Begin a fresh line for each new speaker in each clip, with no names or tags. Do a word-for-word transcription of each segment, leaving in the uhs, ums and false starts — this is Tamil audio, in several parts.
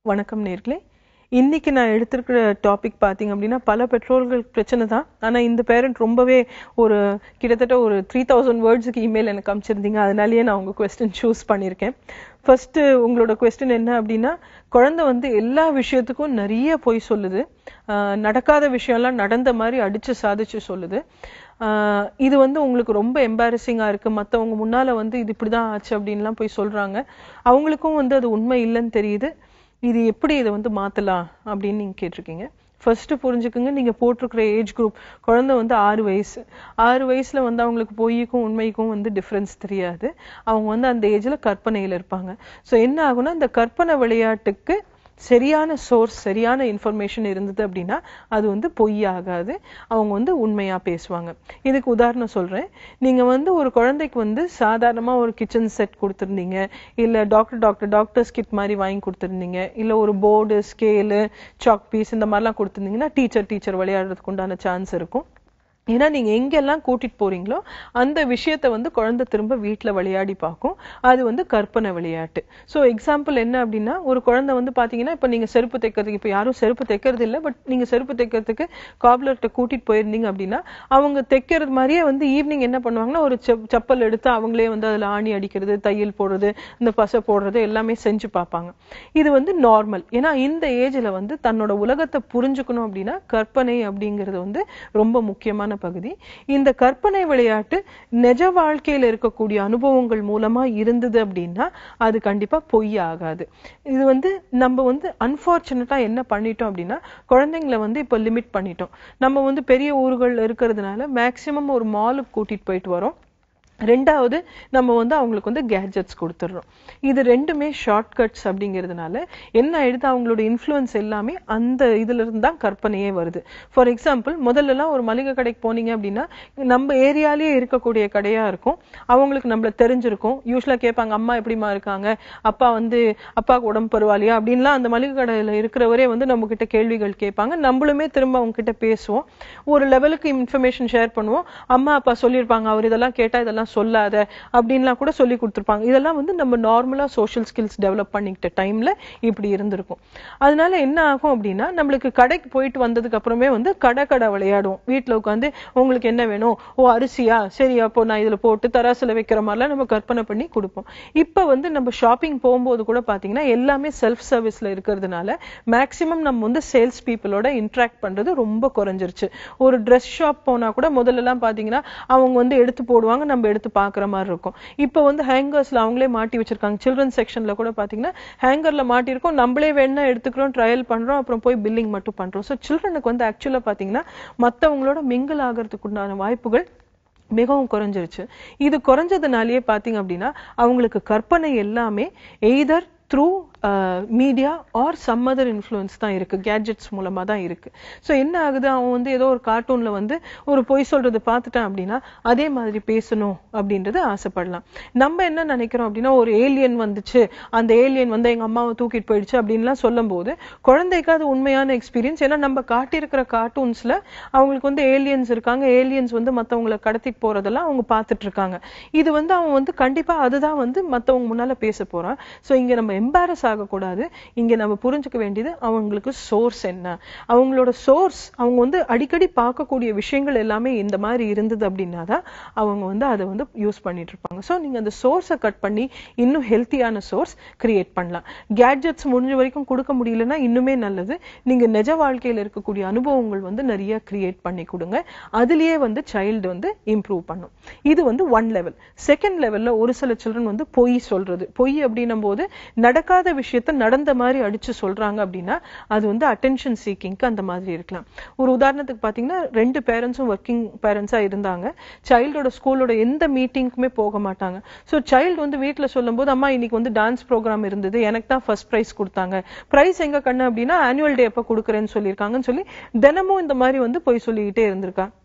வணக்கம் நேர்களே. இன்னைக்கு நான் எடுத்திருக்கிற டாபிக் பாத்தீங்க அப்படின்னா பல பெற்றோர்கள் பிரச்சனை தான். ஆனா இந்த பேரண்ட் ரொம்பவே ஒரு கிட்டத்தட்ட ஒரு த்ரீ தௌசண்ட் வேர்ட்ஸுக்கு இமெயில் எனக்கு அனுப்பிச்சிருந்தீங்க. அதனாலேயே நான் உங்க கொஸ்டின் சூஸ் பண்ணியிருக்கேன். ஃபர்ஸ்ட் உங்களோட கொஸ்டின் என்ன அப்படின்னா, குழந்தை வந்து எல்லா விஷயத்துக்கும் நிறைய பொய் சொல்லுது, நடக்காத விஷயம்லாம் நடந்த மாதிரி அடிச்சு சாதிச்சு சொல்லுது. ஆஹ் இது வந்து உங்களுக்கு ரொம்ப எம்பாரசிங்கா இருக்கு, மத்தவங்க முன்னால வந்து இது இப்படிதான் ஆச்சு அப்படின்லாம் போய் சொல்றாங்க. அவங்களுக்கும் வந்து அது உண்மை இல்லைன்னு தெரியுது. இது எப்படி இதை வந்து மாத்தலாம் அப்படின்னு நீங்க கேட்டிருக்கீங்க. ஃபர்ஸ்ட் புரிஞ்சுக்குங்க, நீங்க போட்டிருக்கிற ஏஜ் குரூப் குழந்தை வந்து ஆறு வயசு ஆறு வயசுல வந்து அவங்களுக்கு பொய்க்கும் உண்மைக்கும் வந்து டிஃபரன்ஸ் தெரியாது. அவங்க வந்து அந்த ஏஜ்ல கற்பனையில இருப்பாங்க. ஸோ என்ன ஆகும்னா, இந்த கற்பனை விளையாட்டுக்கு சரியான சோர்ஸ், சரியான இன்ஃபர்மேஷன் இருந்தது அப்படின்னா அது வந்து பொய் ஆகாது, அவங்க வந்து உண்மையா பேசுவாங்க. இதுக்கு உதாரணம் சொல்றேன். நீங்க வந்து ஒரு குழந்தைக்கு வந்து சாதாரணமா ஒரு கிச்சன் செட் கொடுத்துருந்தீங்க, இல்ல டாக்டர் டாக்டர் டாக்டர்ஸ் கிட் மாதிரி வாங்கி கொடுத்துருந்தீங்க, இல்ல ஒரு போர்டு, ஸ்கேலு, சாக் பீஸ் இந்த மாதிரிலாம் கொடுத்துருந்தீங்கன்னா டீச்சர் டீச்சர் விளையாடுறதுக்கு உண்டான சான்ஸ் இருக்கும். ஏன்னா நீங்க எங்கெல்லாம் கூட்டிட்டு போறீங்களோ அந்த விஷயத்த வந்து குழந்தை திரும்ப வீட்டுல விளையாடி பார்க்கும். அது வந்து கற்பனை விளையாட்டு. ஸோ எக்ஸாம்பிள் என்ன அப்படின்னா, ஒரு குழந்தை வந்து பாத்தீங்கன்னா, இப்ப நீங்க செருப்பு தைக்கிறதுக்கு, இப்ப யாரும் செருப்பு தைக்கிறது இல்லை, பட் நீங்க செருப்பு தைக்கிறதுக்கு காப்லர்கிட்ட கூட்டிட்டு போயிருந்தீங்க அப்படின்னா அவங்க தைக்கிறது மாதிரியே வந்து ஈவினிங் என்ன பண்ணுவாங்கன்னா, ஒரு செப்பல் எடுத்து அவங்களே வந்து அதுல ஆணி அடிக்கிறது, தையல் போடுறது, இந்த பசை போடுறது எல்லாமே செஞ்சு பார்ப்பாங்க. இது வந்து நார்மல். ஏன்னா இந்த ஏஜ்ல வந்து தன்னோட உலகத்தை புரிஞ்சுக்கணும் அப்படின்னா கற்பனை அப்படிங்கிறது வந்து ரொம்ப முக்கியமான பகுதி. இந்த கற்பனை விளையாட்டு நிஜ வாழ்க்கையில இருக்கக்கூடிய அனுபவங்கள் மூலமா இருந்தது அப்படின்னா அது கண்டிப்பா பொய் ஆகாது. இது வந்து நம்ம வந்து அன்பார்ச்சுனேட்டா என்ன பண்ணிட்டோம் அப்படின்னா, குழந்தைங்களை வந்து இப்ப லிமிட் பண்ணிட்டோம். நம்ம வந்து பெரிய ஊர்கள் இருக்கிறதுனால மேக்சிமம் ஒரு மாலுக்கு கூட்டிட்டு போயிட்டு வரோம். ரெண்டாவது நம்ம வந்து அவங்களுக்கு வந்து கேட்ஜெட்ஸ் கொடுத்துடுறோம். இது ரெண்டுமே ஷார்ட் கட்ஸ் அப்படிங்கிறதுனால என்ன ஆயிடுது, அவங்களோட இன்ஃப்ளூயன்ஸ் எல்லாமே அந்த இதுல இருந்து தான் கற்பனையே வருது. ஃபார் எக்ஸாம்பிள், முதல்ல எல்லாம் ஒரு மளிகை கடைக்கு போனீங்க அப்படின்னா நம்ம ஏரியாலேயே இருக்கக்கூடிய கடையா இருக்கும், அவங்களுக்கு நம்மள தெரிஞ்சிருக்கும். யூஸ்வலா கேட்பாங்க, அம்மா எப்படிமா இருக்காங்க, அப்பா வந்து அப்பாவுக்கு உடம்பு பரவாயில்லையா அப்படின்லாம் அந்த மளிகை கடையில இருக்கிறவரே வந்து நம்ம கிட்ட கேள்விகள் கேட்பாங்க. நம்மளுமே திரும்ப அவங்க கிட்ட பேசுவோம், ஒரு லெவலுக்கு இன்ஃபர்மேஷன் ஷேர் பண்ணுவோம். அம்மா அப்பா சொல்லியிருப்பாங்க, அவர் இதெல்லாம் கேட்டா இதெல்லாம் சொல்லாத அப்படின்லாம் கூட சொல்லி கொடுத்துருப்பாங்க. இதெல்லாம் வந்து நம்ம நார்மலா சோஷியல் ஸ்கில்ஸ் டெவலப் பண்ணிக்கிட்ட டைம்ல இப்படி இருந்திருக்கும். அதனால என்ன ஆகும் அப்படின்னா, நம்மளுக்கு கடைக்கு போயிட்டு வந்ததுக்கு அப்புறமே வந்து கடை கடை விளையாடுவோம். வீட்டுல உட்காந்து உங்களுக்கு என்ன வேணும், ஓ அரிசியா, சரி அப்போ நான் இதுல போட்டு தராசுல வைக்கிற மாதிரிலாம் நம்ம கற்பனை பண்ணி கொடுப்போம். இப்ப வந்து நம்ம ஷாப்பிங் போகும்போது கூட பாத்தீங்கன்னா எல்லாமே செல்ஃப் சர்வீஸ்ல இருக்கிறதுனால மேக்சிமம் நம்ம வந்து சேல்ஸ் பீப்புளோட இன்ட்ராக்ட் பண்றது ரொம்ப குறைஞ்சிருச்சு. ஒரு ட்ரெஸ் ஷாப் போனா கூட முதல்ல எல்லாம் பாத்தீங்கன்னா அவங்க வந்து எடுத்து போடுவாங்க, நம்ம எடுத்து பாக்குற மாதிரி இருக்கும். இப்ப வந்து ஹேங்கர்ஸ்ல அவங்களே மாட்டி வச்சிருக்காங்க. சில்ட்ரன் செக்ஷன்ல கூட பாத்தீங்கன்னா ஹேங்கர்ல மாட்டி இருக்கும், நம்மளே வேணா எடுத்துக்கிறோம், ட்ரையல் பண்றோம், அப்புறம் போய் பில்லிங் மட்டும் பண்றோம். சோ சில்ட்ரனுக்கு வந்து ஆக்சுவலா பாத்தீங்கன்னா மத்தவங்களோட மிங்கிள் ஆகிறதுக்கு உண்டான வாய்ப்புகள் மிகவும் குறைஞ்சிருச்சு. இது குறைஞ்சதுனாலேயே பாத்தீங்க அப்படின்னா அவங்களுக்கு கற்பனை எல்லாமே either through media or some other influence தான் இருக்கு, கேட்ஜெட்ஸ் மூலமா தான் இருக்கு. ஸோ என்ன ஆகுது, அவன் வந்து ஏதோ ஒரு கார்ட்டூன்ல வந்து ஒரு பொய் சொல்றது பார்த்துட்டான் அப்படின்னா அதே மாதிரி பேசணும் அப்படின்றது ஆசைப்படலாம். நம்ம என்ன நினைக்கிறோம் அப்படின்னா, ஒரு ஏலியன் வந்துச்சு, அந்த ஏலியன் வந்து எங்க அம்மாவை தூக்கிட்டு போயிடுச்சு அப்படின்லாம் சொல்லும் போது குழந்தைக்கு அது உண்மையான எக்ஸ்பீரியன்ஸ். ஏன்னா நம்ம காட்டியிருக்கிற கார்ட்டூன்ஸ்ல அவங்களுக்கு வந்து ஏலியன்ஸ் இருக்காங்க, ஏலியன்ஸ் வந்து மற்றவங்களை கடத்திட்டு போறதெல்லாம் அவங்க பார்த்துட்டு இருக்காங்க. இது வந்து அவன் வந்து கண்டிப்பா அதுதான் வந்து மற்றவங்க முன்னால பேச போறான். ஸோ இங்க நம்ம எம்பாரஸ் ஆகக்கூடாது. இங்க நம்ம புரிஞ்சுக்க வேண்டியது அவங்களுக்கு சோர்ஸ் என்ன, அவங்களோட சோர்ஸ். அவங்க வந்து அடிக்கடி பார்க்கக்கூடிய விஷயங்கள் எல்லாமே இந்த மாதிரி இருந்தது அப்படின்னா தான் அவங்க வந்து அதை வந்து யூஸ் பண்ணிட்டு இருப்பாங்க. ஸோ நீங்க அந்த சோர்ஸை கட் பண்ணி இன்னும் ஹெல்த்தியான சோர்ஸ் கிரியேட் பண்ணலாம். கேட்ஜெட்ஸ் முடிஞ்ச வரைக்கும் கொடுக்க முடியலன்னா இன்னுமே நல்லது, நீங்க நிஜ வாழ்க்கையில் இருக்கக்கூடிய அனுபவங்கள் வந்து நிறைய கிரியேட் பண்ணி கொடுங்க. அதுலயே வந்து சைல்டு வந்து இம்ப்ரூவ் பண்ணும். இது வந்து ஒன் லெவல். செகண்ட் லெவல்ல ஒரு சில சில்ட்ரன் வந்து பொய் சொல்றது. பொய் அப்படின்னும் போது நடக்காத விஷயத்த நடந்த மாதிரி அடிச்சு சொல்றாங்க அப்படின்னா அது வந்து அட்டென்ஷன் சீக்கிங்க்கு அந்த மாதிரி இருக்கலாம். ஒரு உதாரணத்துக்கு பாத்தீங்கன்னா, ரெண்டு பேரண்ட்ஸும் ஒர்க்கிங் பேரண்ட்ஸா இருந்தாங்க. சைல்டோட ஸ்கூலோட எந்த மீட்டிங்க்குமே போக மாட்டாங்க. ஸோ சைல்டு வந்து வீட்டுல சொல்லும் போது, அம்மா இன்னைக்கு வந்து டான்ஸ் ப்ரோக்ராம் இருந்தது, எனக்கு தான் ஃபர்ஸ்ட் பிரைஸ் கொடுத்தாங்க, பிரைஸ் எங்க கண்ணு அப்படின்னா ஆனுவல் டே அப்ப கொடுக்குறேன்னு சொல்லியிருக்காங்கன்னு சொல்லி தினமும் இந்த மாதிரி வந்து போய் சொல்லிக்கிட்டே இருந்திருக்காங்க.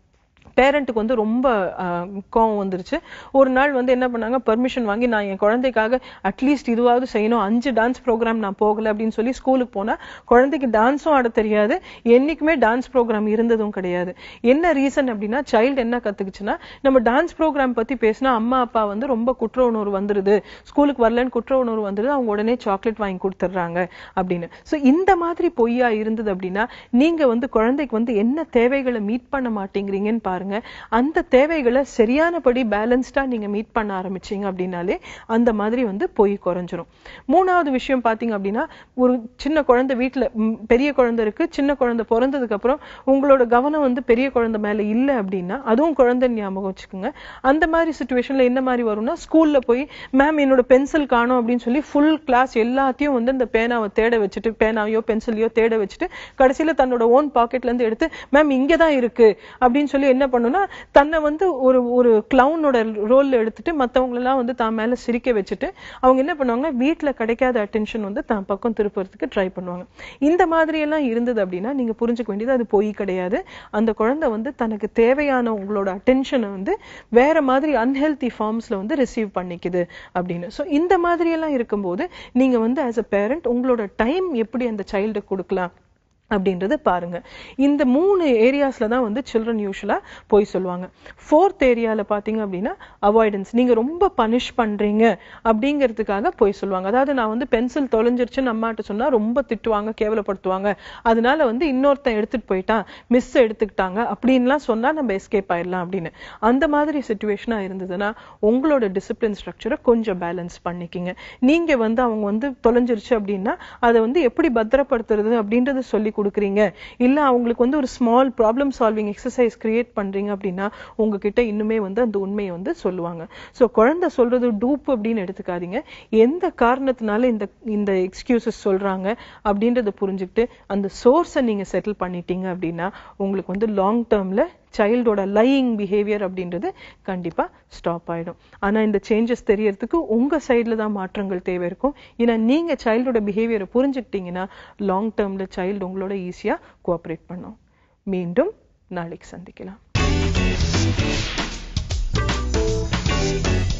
பேரண்ட்டுக்கு வந்து ரொம்ப கோவம் வந்துருச்சு. ஒரு நாள் வந்து என்ன பண்ணாங்க, பெர்மிஷன் வாங்கி நான் என் குழந்தைக்காக அட்லீஸ்ட் இதுவாவது செய்யணும், அஞ்சு டான்ஸ் ப்ரோக்ராம் நான் போகல அப்படின்னு சொல்லி ஸ்கூலுக்கு போனா குழந்தைக்கு டான்ஸும் ஆட தெரியாது, என்னைக்குமே டான்ஸ் ப்ரோக்ராம் இருந்ததும் கிடையாது. என்ன ரீசன் அப்படின்னா சைல்டு என்ன கத்துக்குச்சுன்னா, நம்ம டான்ஸ் ப்ரோக்ராம் பத்தி பேசினா அம்மா அப்பா வந்து ரொம்ப குற்ற உணர்வு வந்துருது, ஸ்கூலுக்கு வரலன்னு குற்ற உணர்வு வந்துருது, அவங்க உடனே சாக்லேட் வாங்கி கொடுத்துட்றாங்க அப்படின்னு. ஸோ இந்த மாதிரி பொய்யா இருந்தது அப்படின்னா நீங்க வந்து குழந்தைக்கு வந்து என்ன தேவைகளை மீட் பண்ண மாட்டேங்கிறீங்கன்னு பாருங்க. அந்த தேவைகளை சரியானபடி பேலன்ஸ்டா நீங்க மீட் பண்ண ஆரம்பிச்சீங்க அப்படின்னாலே அந்த மாதிரி வந்து போய் குறைஞ்சிரும். மூணாவது விஷயம் பாத்தீங்க அப்படின்னா, ஒரு சின்ன குழந்தை வீட்டுல பெரிய குழந்தை இருக்கு, சின்ன குழந்தை பிறந்ததுக்கு அப்புறம் உங்களோட கவனம் வந்து பெரிய குழந்தை மேல இல்ல அப்படின்னா அதுவும் குழந்தை ஞாபகம் வச்சுக்கோங்க. அந்த மாதிரி சிச்சுவேஷன்ல என்ன மாதிரி வரும்னா, ஸ்கூல்ல போய் மேம் என்னோட பென்சில் காணோம் அப்படின்னு சொல்லி ஃபுல் கிளாஸ் எல்லாத்தையும் வந்து அந்த பேனாவை தேட வச்சுட்டு, பேனாவையோ பென்சிலையோ தேட வச்சுட்டு கடைசியில தன்னோட ஓன் பாக்கெட்ல இருந்து எடுத்து மேம் இங்கதான் இருக்கு அப்படின்னு சொல்லி என்ன பண்ணுனா தன்னை வந்து ஒரு ஒரு கிளவுனோட ரோல்ல எடுத்துட்டு மத்தவங்க எல்லாம் வந்து தான் மேல சிரிக்க வச்சுட்டு அவங்க என்ன பண்ணுவாங்க, வீட்டுல கிடைக்காத அட்டென்ஷன் வந்து தான் பக்கம் திருப்புறதுக்கு ட்ரை பண்ணுவாங்க. இந்த மாதிரி எல்லாம் இருந்தது அப்படின்னா நீங்க புரிஞ்சுக்க வேண்டியது அது பொய் கிடையாது. அந்த குழந்தை வந்து தனக்கு தேவையான உங்களோட அட்டென்ஷனை வந்து வேற மாதிரி அன்ஹெல்தி ஃபார்ம்ஸ்ல வந்து ரிசீவ் பண்ணிக்குது அப்படின்னு. ஸோ இந்த மாதிரி எல்லாம் இருக்கும்போது நீங்க வந்து ஆஸ் அ பேரண்ட் உங்களோட டைம் எப்படி அந்த சைல்டுக்கு கொடுக்கலாம் அப்படின்றது பாருங்க. இந்த மூணு ஏரியாஸ்ல தான் வந்து சில்ட்ரன் யூஷுவலா போய் சொல்லுவாங்க. ஃபோர்த் ஏரியால பாத்தீங்க அப்படின்னா அவாய்டன்ஸ். நீங்க ரொம்ப பனிஷ் பண்றீங்க அப்படிங்கிறதுக்காக போய் சொல்லுவாங்க. அதாவது நான் வந்து பென்சில் தொலைஞ்சிருச்சுன்னு அம்மாட்ட சொன்னா ரொம்ப திட்டுவாங்க, கேவலப்படுத்துவாங்க, அதனால வந்து இன்னொருத்தன் எடுத்துட்டு போயிட்டான், மிஸ் எடுத்துக்கிட்டாங்க அப்படின்லாம் சொன்னா நம்ம எஸ்கேப் ஆயிடலாம் அப்படின்னு. அந்த மாதிரி சிச்சுவேஷனா இருந்ததுன்னா உங்களோட டிசிப்ளின் ஸ்ட்ரக்சரை கொஞ்சம் பேலன்ஸ் பண்ணிக்கிங்க. நீங்க வந்து அவங்க வந்து தொலைஞ்சிருச்சு அப்படின்னா அதை வந்து எப்படி பத்திரப்படுத்துறது அப்படின்றது சொல்லி கொடுக்குறீங்க, இல்ல அவங்களுக்கு வந்து ஒரு small problem solving exercise create பண்றீங்க அப்படின்னா உங்ககிட்ட இன்னுமே வந்து அந்த உண்மையை வந்து சொல்லுவாங்க. சோ குழந்தை சொல்றது டூப் அப்படின்னு எடுத்துக்காதீங்க. எந்த காரணத்தினால இந்த இந்த எக்ஸ்கியூசஸ் சொல்றாங்க அப்படின்றத புரிஞ்சுக்கிட்டு அந்த சோர்ஸை நீங்க செட்டில் பண்ணிட்டீங்க அப்படின்னா உங்களுக்கு வந்து லாங் டேர்ம்ல சைல்டோட லையிங் பிஹேவியர் அப்படின்றது கண்டிப்பா ஸ்டாப் ஆயிடும். ஆனா இந்த சேஞ்சஸ் தெரியறதுக்கு உங்க சைட்ல தான் மாற்றங்கள் தேவை இருக்கும். ஏன்னா நீங்க சைல்டோட பிஹேவியரை புரிஞ்சுக்கிட்டீங்கன்னா லாங் டேர்ம்ல சைல்டு உங்களோட ஈஸியா கோஆபரேட் பண்ணும். மீண்டும் நாளைக்கு சந்திக்கலாம்.